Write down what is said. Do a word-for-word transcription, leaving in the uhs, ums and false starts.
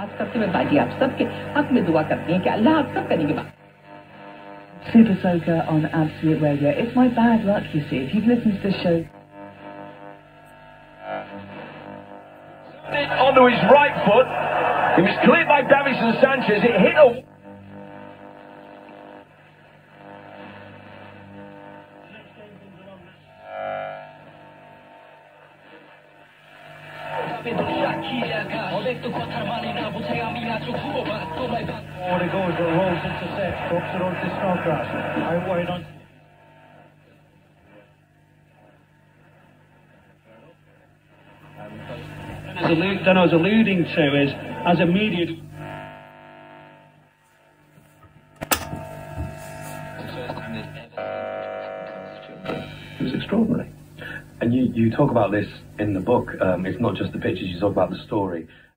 बात करते हुए बाजी आप सबके हक में दुआ करते हैं कि अल्लाह आप सब करेंगे बात. Super Soaker on Absolute Radio. It's my bad luck, you see. If you've listened to the show... Onto his right foot. It was cleared by Davison Sanchez. It hit a... Or it goes, it rolls into set, drops it onto Snodgrass. Out wide on. As allu- then I was alluding to is, as immediate... It was extraordinary. And you, you talk about this in the book. Um, it's not just the pictures, you talk about the story.